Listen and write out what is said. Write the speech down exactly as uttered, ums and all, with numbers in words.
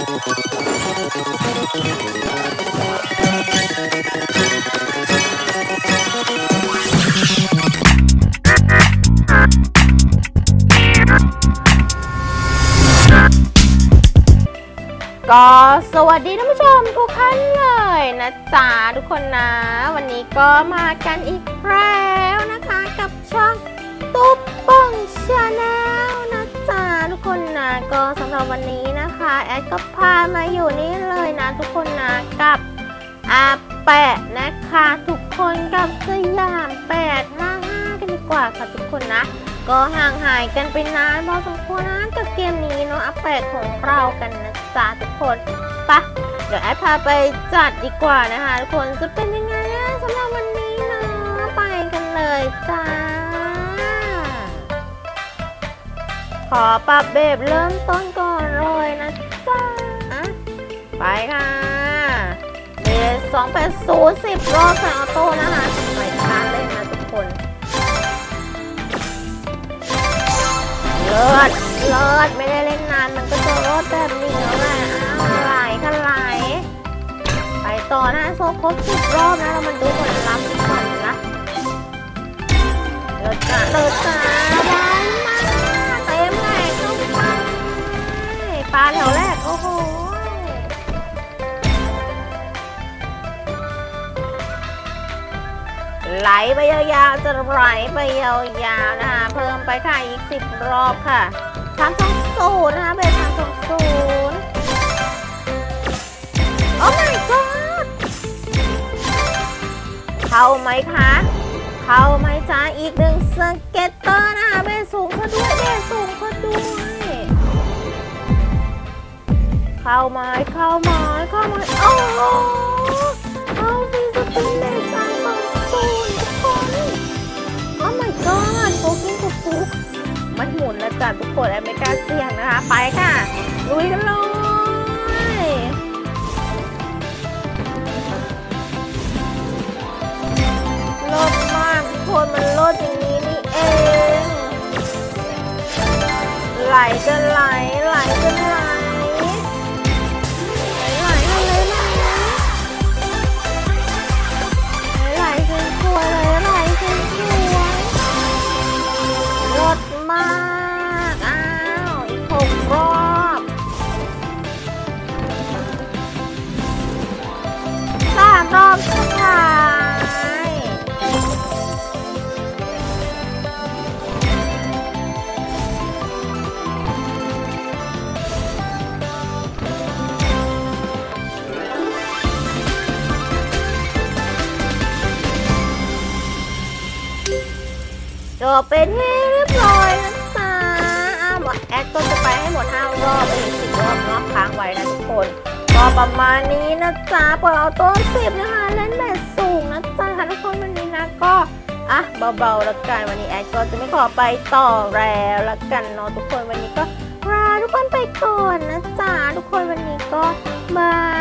ก็สวัสดีท่านผู้ชมทุกท่านเลยนะจ๊ะทุกคนนะวันนี้ก็มากันอีกแล้วนะคะกับช่องตุ๊บป่องชาแนลนะจ๊ะทุกคนนะก็สำหรับวันนี้นะคะแอดก็พามาอยู่นี่เลยนะทุกคนนะกับอาแปะนะคะทุกคนกับสยามแปดห้าห้ากันดีกว่าค่ะทุกคนนะก็ห่างหายกันไปนานพอสมควรนะกับเกมนี้เนาะอาแปะของเรากันนะจ๊ะทุกคนปะเดี๋ยวแอดพาไปจัดดีกว่านะคะทุกคนจะเป็นยังไงนะสำหรับวันนี้เนาะไปกันเลยจ้าขอปรับเบบเริ่มต้นก่อนเลยนะจ๊ะไปค่ะเบสสองแปดศูนย์สิบรอบค่ะออโต้นะคะไม่ช้าเลยนะทุกคนเลิศเลิศไม่ได้เล่นนานมันก็จะรอดแบบนี้แล้วแหละอ้าวไหลกันไหลไปต่อนะโซ่ครบสิบรอบนะเรามาดูผลลัพธ์ก่อนนะเลิศจ้าเลิศจ้าได้มาเต็มแหล่เข้าไปปลาแถวแรกโอ้โหไหลไปยาวๆจะไหลไปยาวๆนะคะเพิ่มไปค่ะอีกสิบรอบค่ะสามสองศูนย์นะคะเป็นสามสองศูนย์โอ้ my god เข้าไหมคะเข้าไหมจ้าอีกหนึ่งสเก็ตเตอร์นะคะเบสสูงก็ด้วยเบสสูงก็ด้วยเข้าไหมเข้าไหมเข้าไหมโอ้โหเข้าฟีสปินเบสสามสองศูนย์ทุกคนโอ้ my god โฟกิ้งกุ๊กกุ๊กมันหมุนแล้วจ้ะทุกคนแอไม่กล้าเสี่ยงนะคะไปค่ะลุยกันเลยลดมากทุกคนมันลดอย่างนี้นี่เองไหลจะไหลไหลจะไหลไหลไหลไหลไหลจนสวยเลยไหลจนสวยลดมากอ้าวอีกหกรอบสามรอบสุดท้ายจบเป็นที่เรียบร้อยนะจ๊ะอ้าวแอดก็จะไปให้หมดห้ารอบเองสิบรอบเนาะค้างไว้นะทุกคนก็ประมาณนี้นะจ๊ะปล่อยเอาตัวสิบนะคะเล่นแบบสูงนะจ๊ะทุกคนวันนี้นะก็อ่ะเบาๆแล้วกันวันนี้แอดก็จะไม่ขอไปต่อแล้วละกันเนาะทุกคนวันนี้ก็ลาทุกคนไปก่อนนะจ๊ะทุกคนวันนี้ก็บาย